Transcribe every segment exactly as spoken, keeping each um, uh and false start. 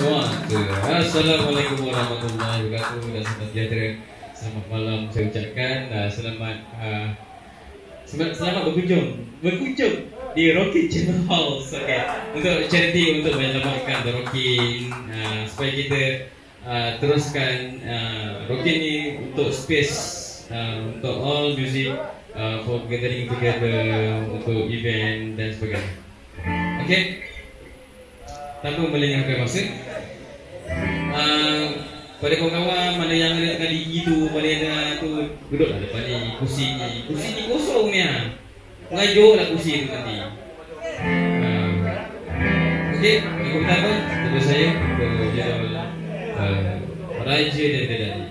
sesuatu. Assalamualaikum warahmatullahi wabarakatuh dan selamat sejahtera. Selamat malam saya ucapkan. Uh, selamat uh, selamat, selamat berkunjung berkunjung di Rocky Channel House. Okay. Untuk charity, untuk menyelamatkan The Rocky, uh, supaya kita uh, teruskan uh, Rocky ni untuk space uh, untuk all music, uh, for gathering together, untuk event dan sebagainya. Okay. Tanpa melengahkan masa, uh, pada kawan-kawan mana yang ada tengah gigi tu, mana yang tengah tu, duduklah depan ni, kursi ni. Kursi ni kosong ni lah. Mengajuk lah kursi tu nanti. uh, Okey, ikut kita apa? Tunggu saya untuk jadual uh, Raja dan Bidadari.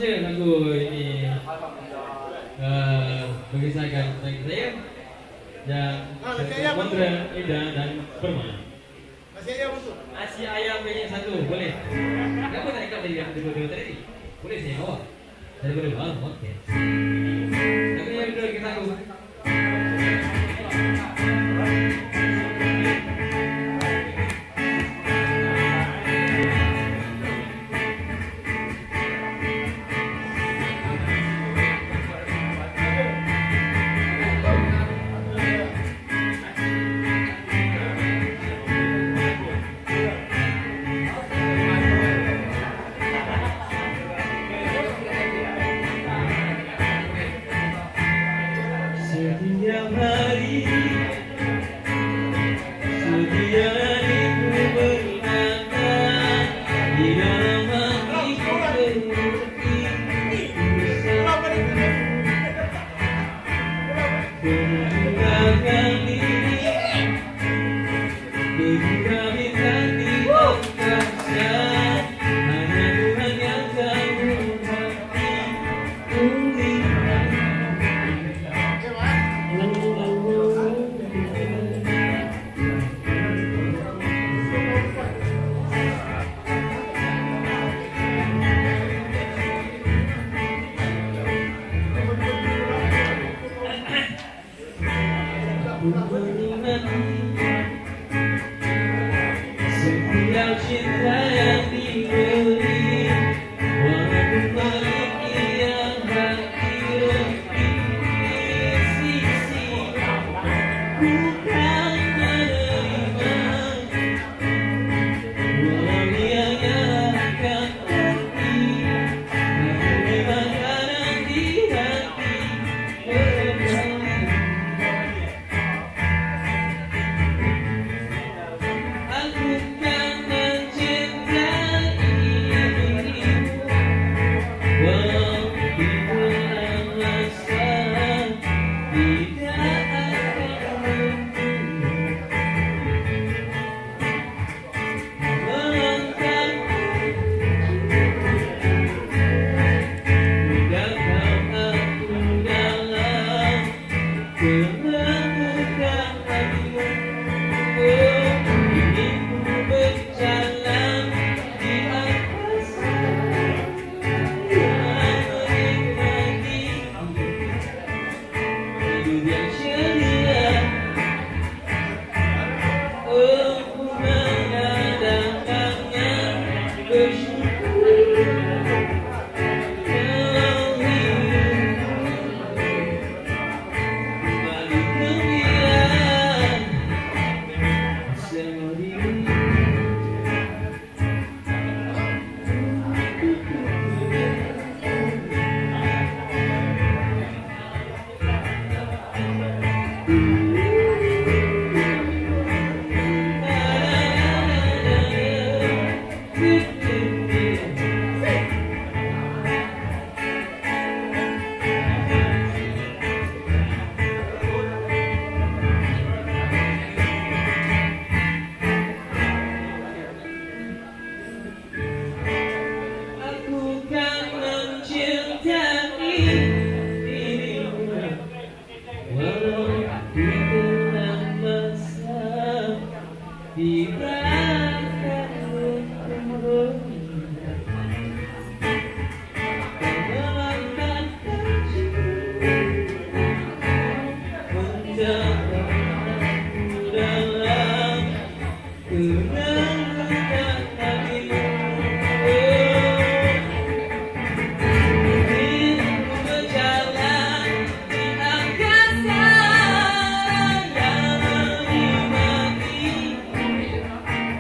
saja lagu ini uh, mengisahkan tentang saya yang saya kontra Ida dan Perma. Nasi ayam tu. Nasi ayam banyak satu, boleh. Kenapa tak ikat dari yang kedua-dua tadi? Boleh saya bawa. Dari kedua, oh, okey. Tapi yang kedua kita tahu. Setiap hari, setiap hariku berada di dalam hatiku seperti bersama. Kedua kali, kedua bintang di angkasa, hanya Tuhan yang tahu hatiku ini. Setiap cinta yang diberi, walaupun memiliki yang hadir di sisi, bukan menerima, walau dia yang akan pergi, namun memang kadang di hati kembali. Aku kan mencintai dirimu, walau itu rasa tidak akan berhenti. Melangkahku, tinggalkan aku dalam kelembutan hatimu. Berjalan di angkasa yang menikmati hidup yang ceria. Aku mengadakannya bersyukur kalau hidupku kembali gembira bersama dirimu. Aku kan mencintai dirimu, walau di tengah masa di belakang umur. Melangkahkan menjauhku dalam kelembutan hatimu. Berjalan di angkasa yang menikmati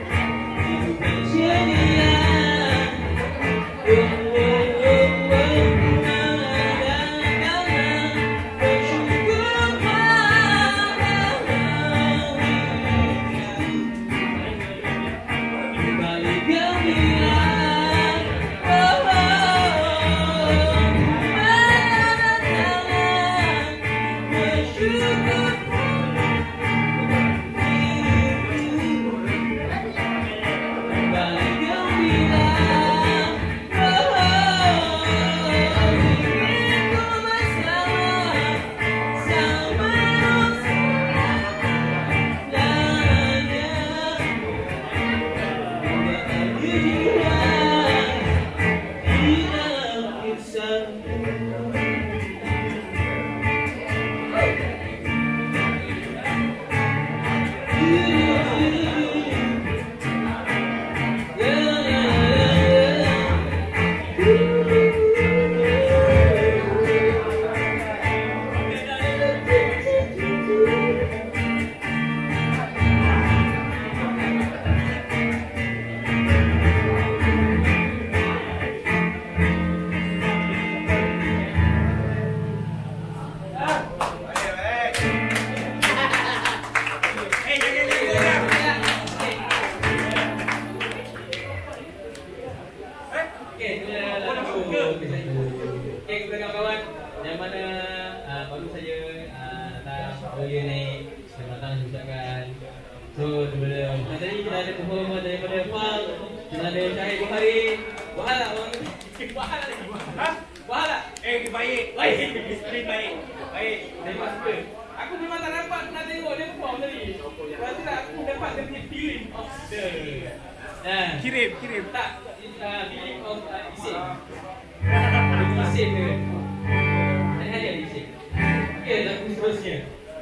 So, daripada tadi kita ada performa daripada Fal, kita ada Syahid Bukhari. Buat tak bang? Buat tak? Ha? Buat tak? Eh, baik. Baik. Isteri baik. Baik, terima kasih. Aku memang tak dapat nak tengok dia perform tadi. Lepas tu tak aku dapat dia punya feeling of the... Nah, Kirim, kirim. tak, uh, feeling of uh, isim. Isim ke? Ada hadiah isim. Okey, lagu seterusnya.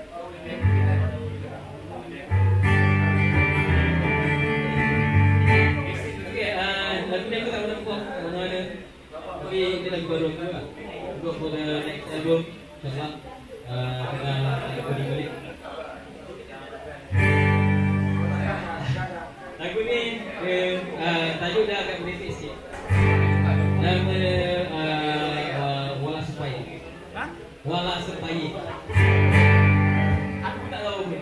Okey, uh, lagu ni aku tak pernah perform kat mana-mana. Tapi dia lagu baru aku lah. Untuk for the next album, InsyaAllah uh, tengah recording balik. Lagu ni dia, uh, tajuk dia agak merepek sikit. Nama dia uh, uh, Wala Sepayi. Ha? Wala Sepayi. Aku tak tahu pun.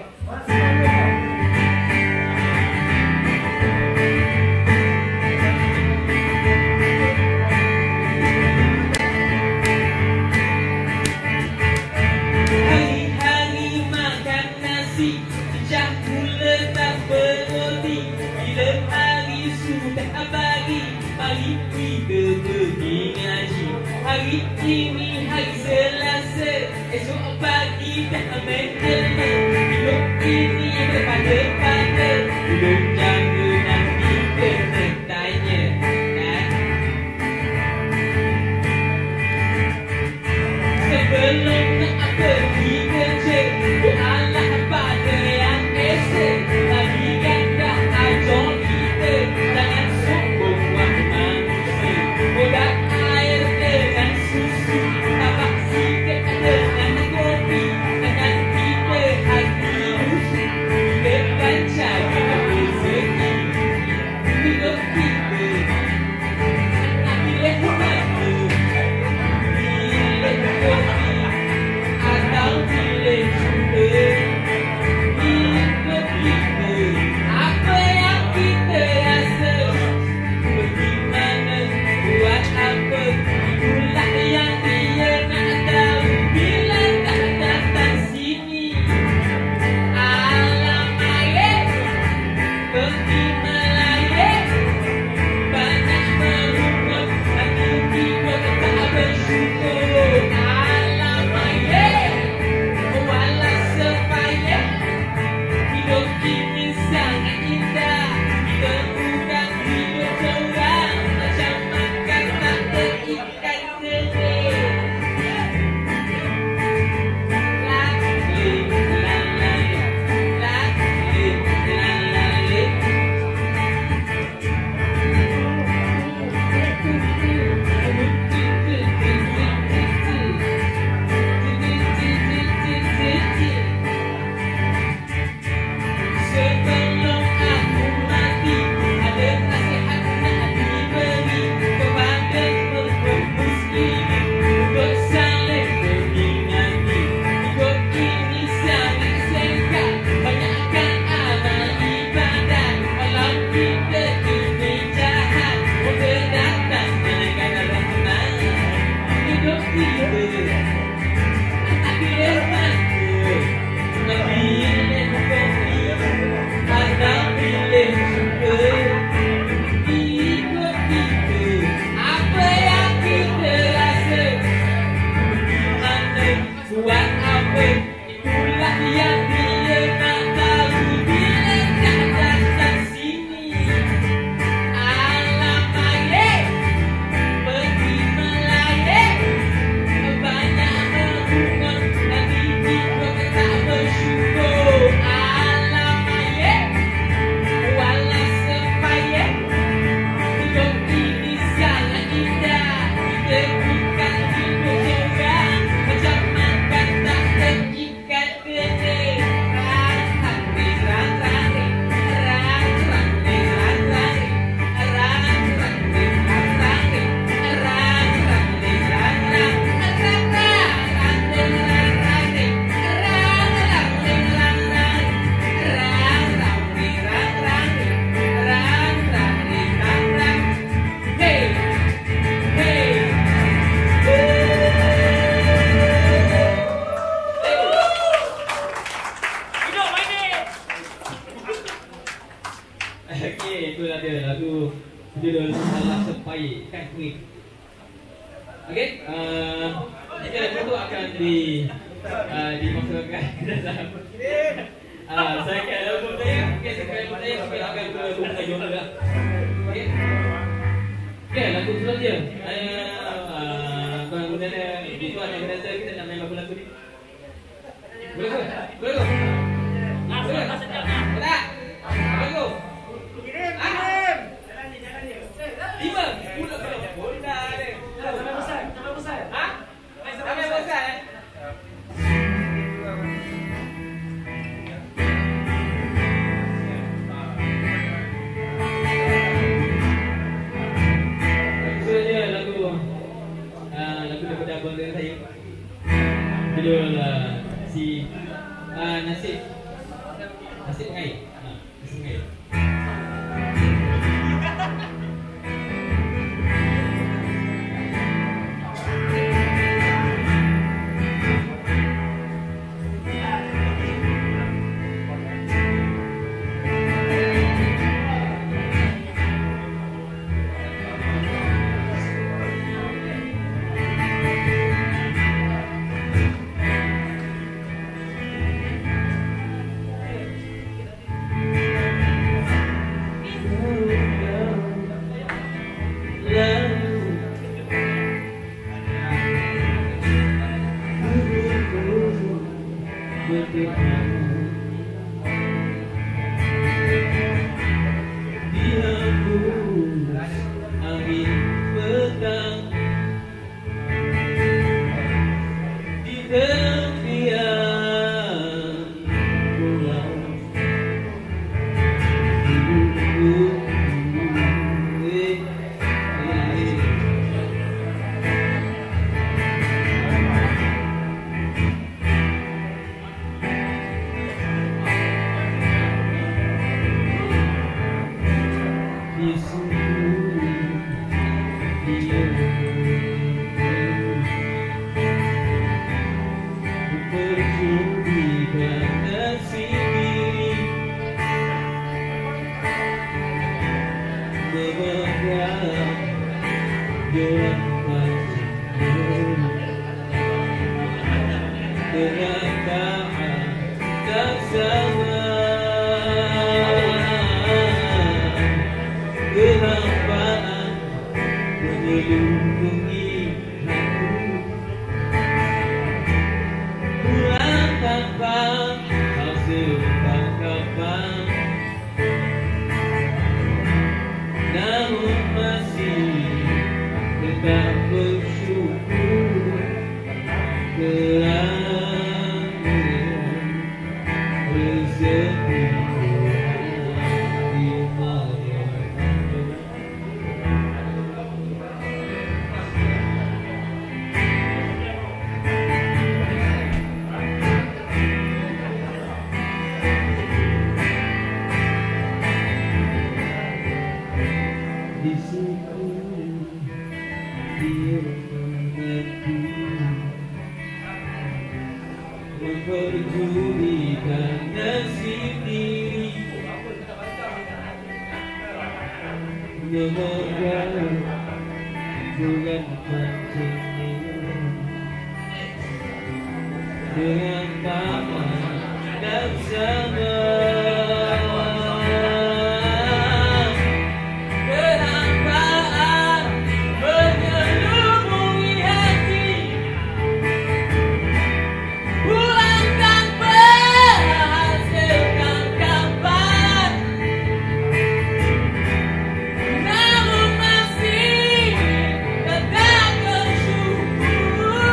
Hari-hari makan nasi, pecah gula tak berhenti. Bila hari sudah bagi, mari kita pergi ngaji. Hari ini hari Selasa, esok pagi dah menjelma. Hidup ini berpada-pada, belum jaga nanti kena tanya. Kan? Sebelum nak pergi kerja, doalah pada yang esa. Lagi ganda ajar kita, jangan sombong wah manusia. Bodak air dengan susu, tambah sikit dengan kopi. Jangan kita hati musuh, bila Okey, itulah dia lagu judul Salah Sepaik Kan Kuih. Okey, uh, jika lagu tu akan di uh, dimasukkan ke dalam uh, saya akan lagu saya. Okey, saya akan lagu saya sampai akan ke lagu saya juga. Okey. Okey, lagu selanjutnya. Saya uh, bang Udana, itu ada kata kita nak main lagu-lagu ni. Boleh ke? Boleh ke? Boleh. Tak. Lagu. Kirim, kirim. Lima. Pula belum. Bunda dia. Sampai bosan, sampai bosan. Ha? Sampai bosan eh? Lagu dia lagu uh, lagu daripada abang dengan saya. Judul uh, si uh, Nasib Nasib Pengai. Ha, Nasib Pengai.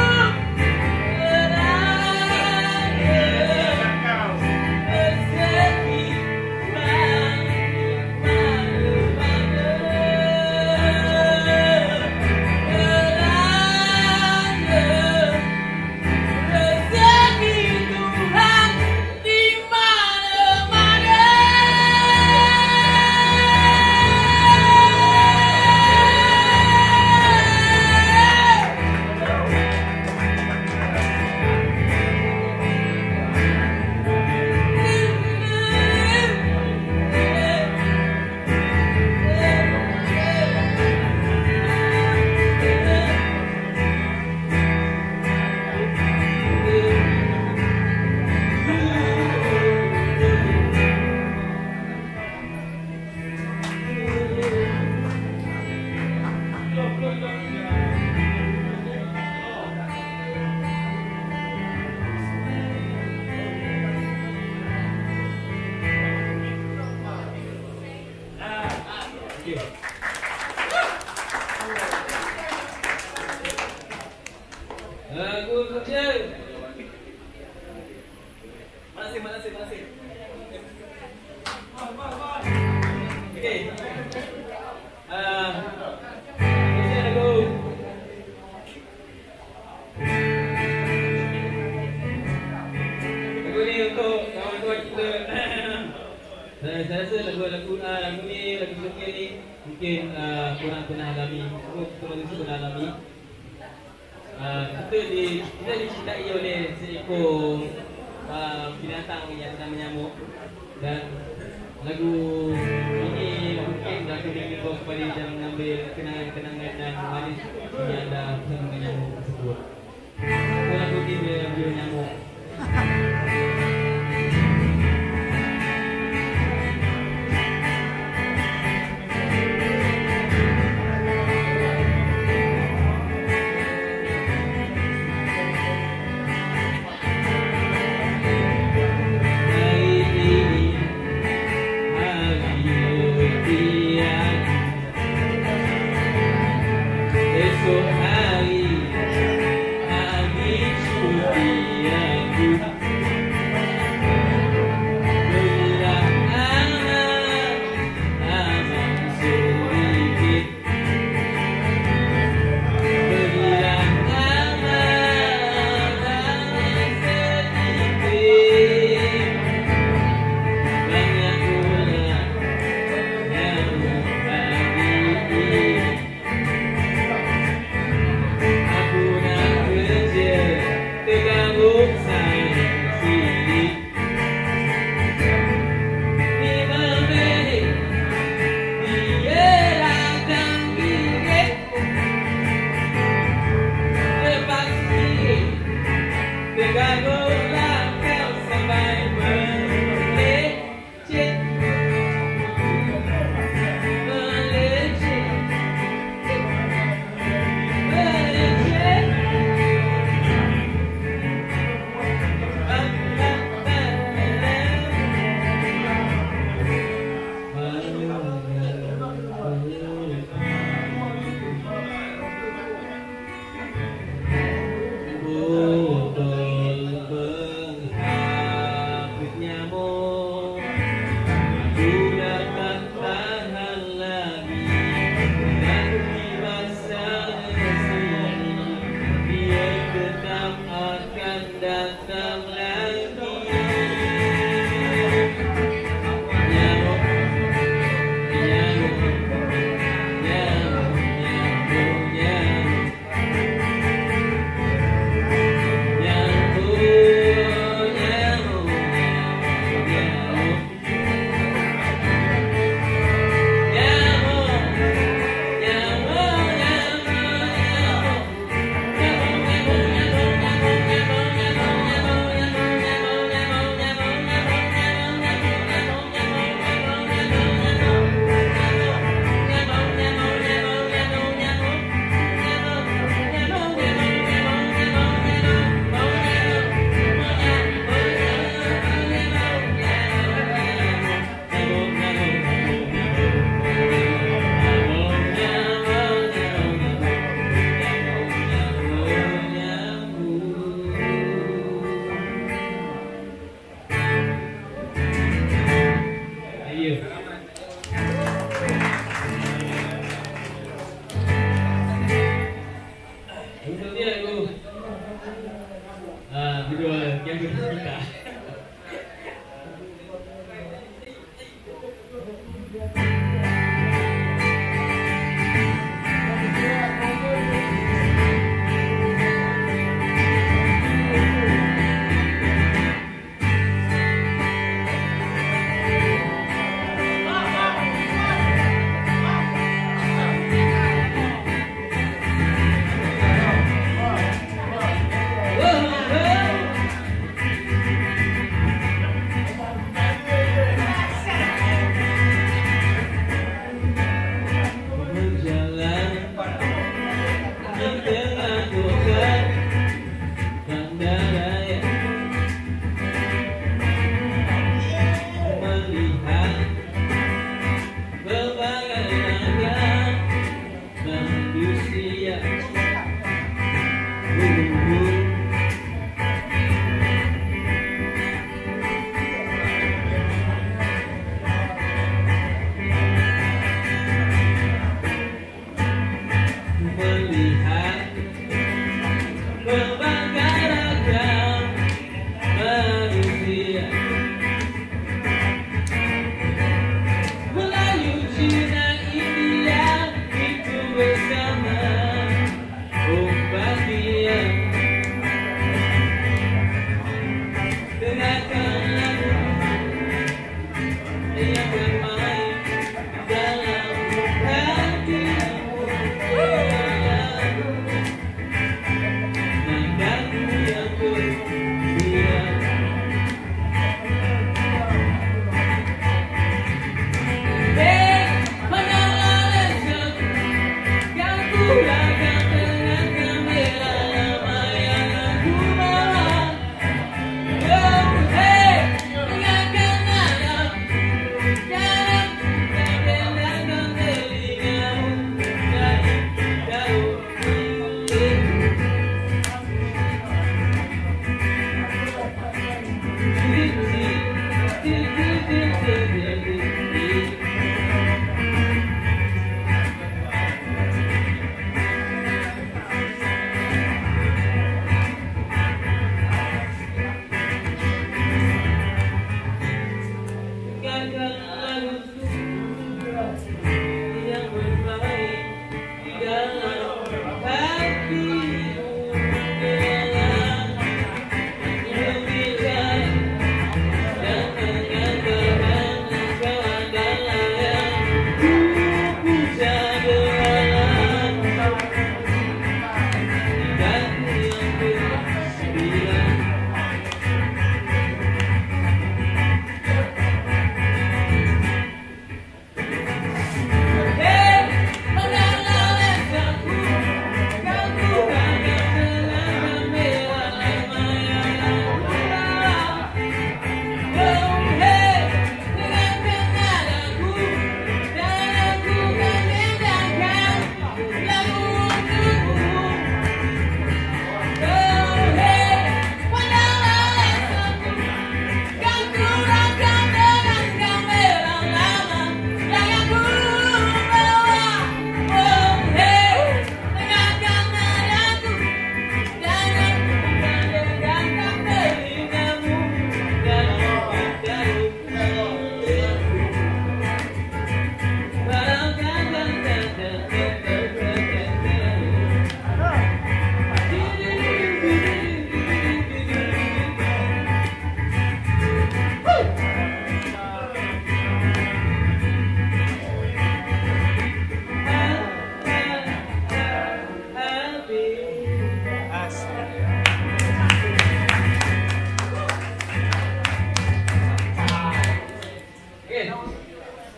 Yeah. you. Lagu kerja. Makasih, makasih, makasih. Okay. Ah, kerja lagu. Lagu ni untuk kawan-kawan kita. Saya saya rasa lagu-lagu ah, lagu ni, lagu kerja ni mungkin ah, kurang pernah alami. Kurang mesti pernah alami. Uh, kita di kita dicintai oleh seekor uh, binatang yang bernama nyamuk, dan lagu ini mungkin lagu ini membawa kepada yang mengambil kenangan-kenangan dan manis yang anda bersama dengan nyamuk tersebut. Lagu ini dia video nyamuk. Esok hari, hari cuti aku.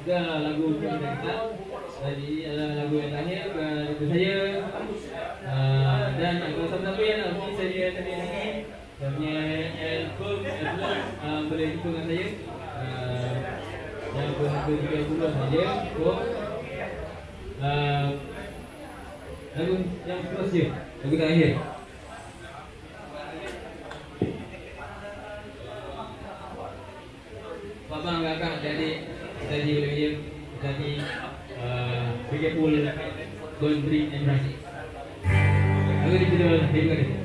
juga lagu untuk kita. Jadi adalah lagu yang terakhir dari saya. Uh, dan kalau siapa-siapa yang nak beli saya tadi lagi, saya punya album, album uh, boleh jumpa dengan saya. Uh, yang berharga tiga puluh saja. Untuk uh, lagu yang terus je, lagu terakhir. Abang, kakak, adik-adik, tadi boleh dia tadi Bigger Pool Don't Drink and Rush. Lagu di video, terima kasih.